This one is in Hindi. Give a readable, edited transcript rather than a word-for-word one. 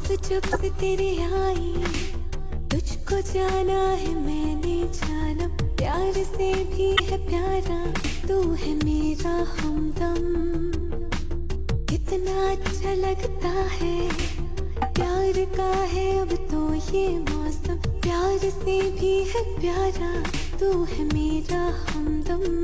जब से तेरे आई, तुझको जाना है मैंने जाना, प्यार से भी है प्यारा, तू है मेरा हमदम। कितना अच्छा लगता है, प्यार का है अब तो ये मौसम, प्यार से भी है प्यारा, तू है मेरा हमदम।